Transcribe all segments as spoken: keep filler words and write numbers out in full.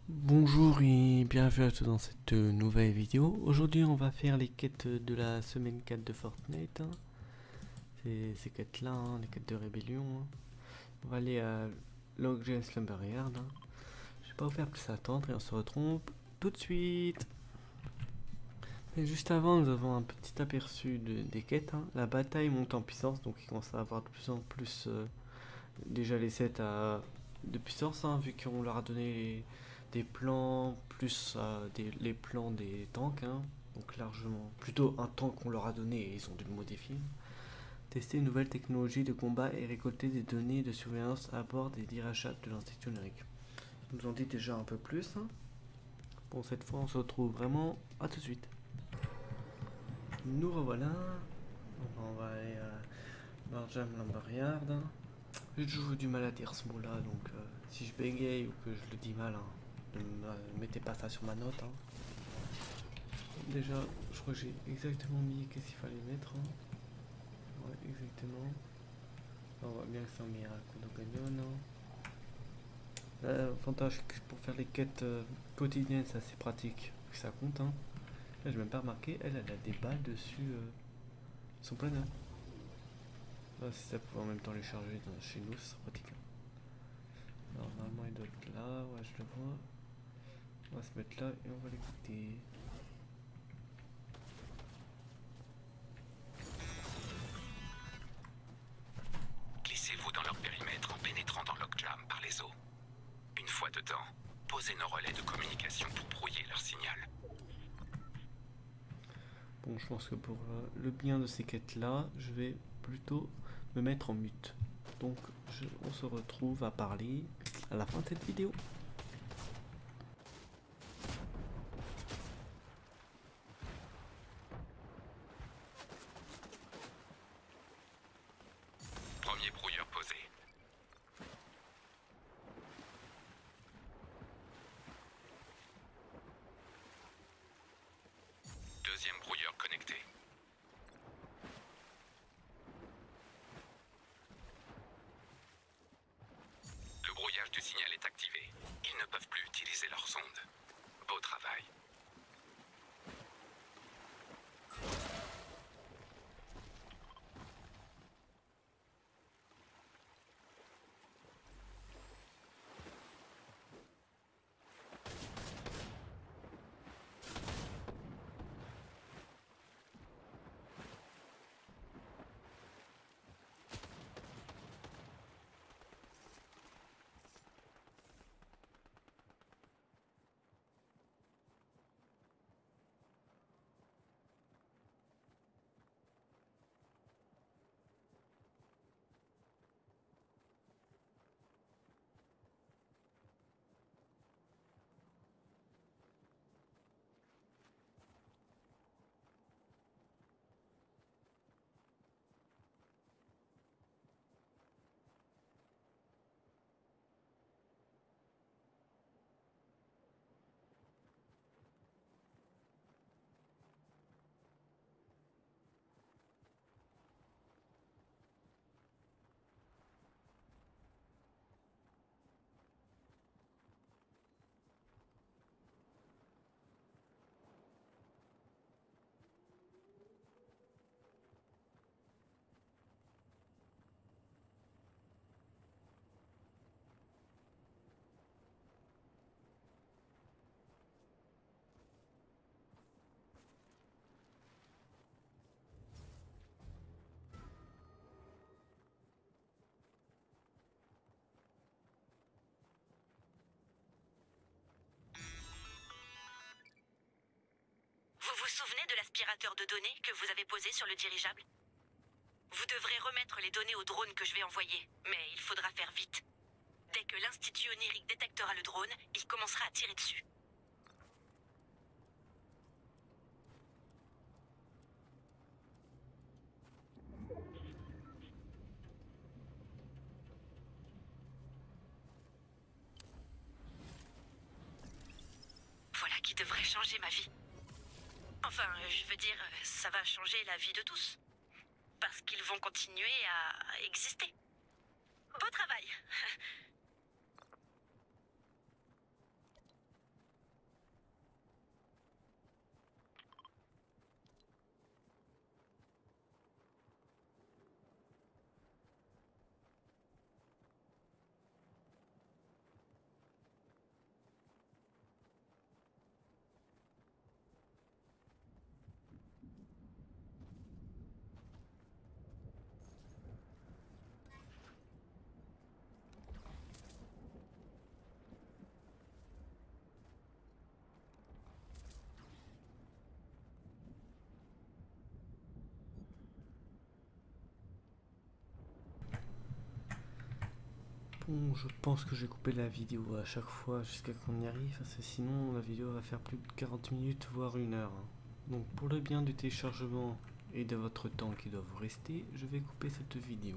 Bonjour et bienvenue à tous dans cette nouvelle vidéo. Aujourd'hui on va faire les quêtes de la semaine quatre de Fortnite. Hein. C'est ces quêtes là, hein, les quêtes de rébellion. Hein. On va aller à Log Slumberyard. Hein. Je vais pas vous faire plus attendre et on se retrouve tout de suite. Et juste avant nous avons un petit aperçu de, des quêtes. Hein. La bataille monte en puissance, donc il commence à avoir de plus en plus euh, déjà les sets à, de puissance, hein, vu qu'on leur a donné les, des plans plus euh, des, les plans des tanks, hein, donc largement plutôt un tank qu'on leur a donné et ils ont dû le modifier. Tester une nouvelle technologie de combat et récolter des données de surveillance à bord des dirigeables de l'Institut numérique. Ils nous en dit déjà un peu plus. Hein. Bon, cette fois on se retrouve vraiment à tout de suite. Nous revoilà. On va aller à Barjam Lumberyard. Hein. J'ai toujours du mal à dire ce mot-là, donc euh, si je bégaye ou que je le dis mal, hein, ne me mettez pas ça sur ma note. Hein. Déjà, je crois que j'ai exactement mis qu'est-ce qu'il fallait mettre. Hein. Ouais, exactement. On voit bien que c'est un miracle de Canyon. Hein. L'avantage, c'est que pour faire les quêtes euh, quotidiennes, c'est assez pratique, que ça compte. Hein. Là, j'ai même pas remarqué, elle, elle a des balles dessus euh, son planeur. Là, si ça pouvait en même temps les charger dans, chez nous, ce serait pratique. Alors, normalement, il doit être là, ouais, je le vois. On va se mettre là et on va l'écouter. Glissez-vous dans leur périmètre en pénétrant dans Logjam par les eaux. Une fois dedans, posez nos relais de communication pour brouiller leur signal. Bon, je pense que pour euh, le bien de ces quêtes-là, je vais plutôt me mettre en mute. Donc, je, on se retrouve à parler à la fin de cette vidéo. Premier brouilleur posé. Deuxième brouilleur connecté. Le brouillage du signal est activé. Ils ne peuvent plus utiliser leur sonde. Beau travail. Vous vous souvenez de l'aspirateur de données que vous avez posé sur le dirigeable? Vous devrez remettre les données au drone que je vais envoyer, mais il faudra faire vite. Dès que l'Institut onirique détectera le drone, il commencera à tirer dessus. Voilà qui devrait changer ma vie. Enfin, je veux dire, ça va changer la vie de tous. Parce qu'ils vont continuer à exister. Beau travail. Bon, je pense que je vais couper la vidéo à chaque fois jusqu'à qu'on y arrive, parce que sinon la vidéo va faire plus de quarante minutes, voire une heure. Donc pour le bien du téléchargement et de votre temps qui doit vous rester, je vais couper cette vidéo.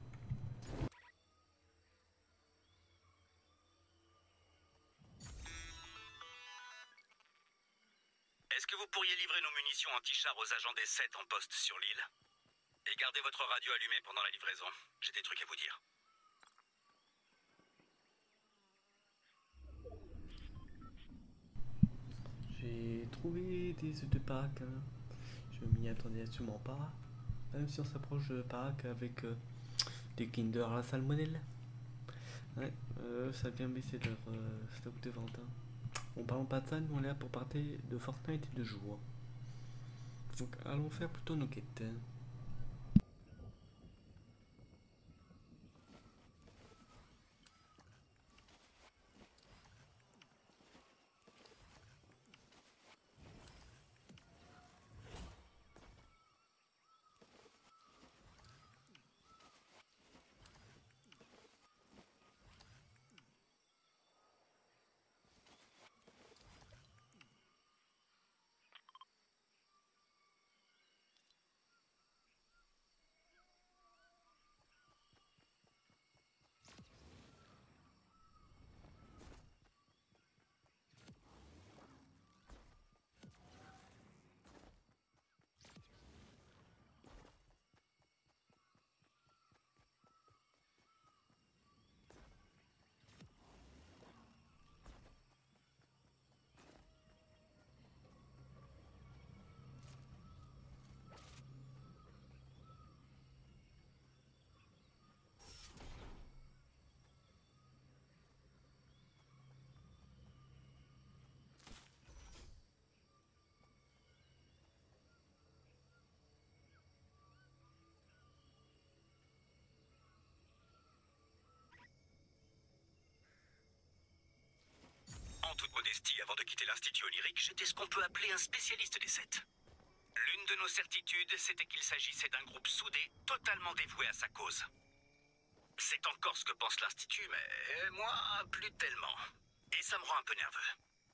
Est-ce que vous pourriez livrer nos munitions anti-char aux agents des sept en poste sur l'île? Et gardez votre radio allumée pendant la livraison. J'ai des trucs à vous dire. J'ai trouvé des œufs de Pâques, hein. Je m'y attendais absolument pas. Même si on s'approche de Pâques avec euh, des Kinder à la salmonelle. Ouais, euh, ça a bien baissé leur euh, stock de vente. Hein. Bon, parlons pas de ça, nous on est là pour parler de Fortnite et de joueurs. Donc allons faire plutôt nos quêtes. En toute modestie, avant de quitter l'Institut onirique, j'étais ce qu'on peut appeler un spécialiste des sept. L'une de nos certitudes, c'était qu'il s'agissait d'un groupe soudé, totalement dévoué à sa cause. C'est encore ce que pense l'Institut, mais moi, plus tellement. Et ça me rend un peu nerveux.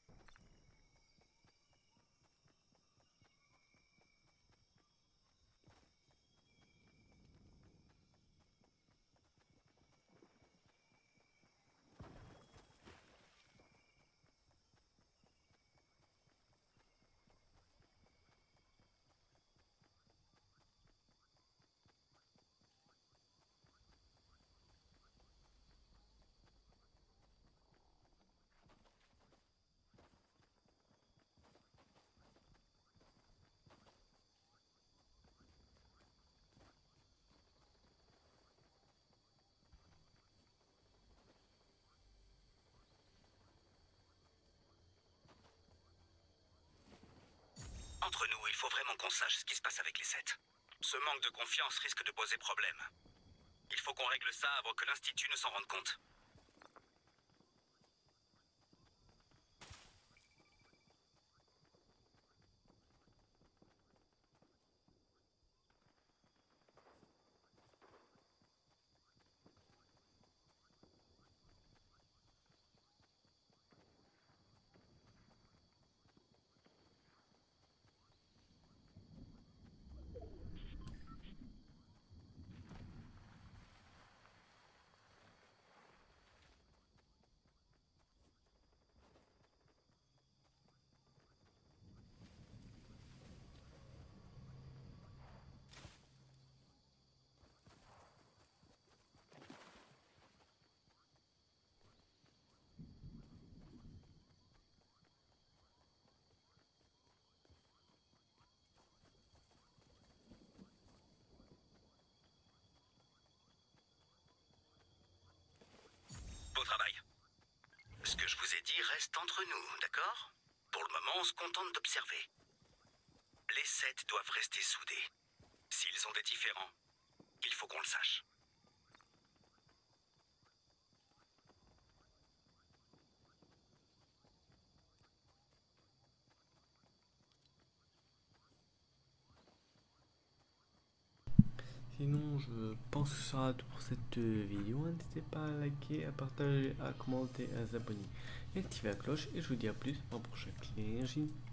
Entre nous, il faut vraiment qu'on sache ce qui se passe avec les sept. Ce manque de confiance risque de poser problème. Il faut qu'on règle ça avant que l'Institut ne s'en rende compte. Beau travail. Ce que je vous ai dit reste entre nous, d'accord? Pour le moment, on se contente d'observer. Les sept doivent rester soudés. S'ils ont des différends, il faut qu'on le sache. sinon je pense que ce sera tout pour cette vidéo. N'hésitez pas à liker, à partager, à commenter, à vous abonner et à activer la cloche. Et je vous dis à plus dans le prochain Clean Energy.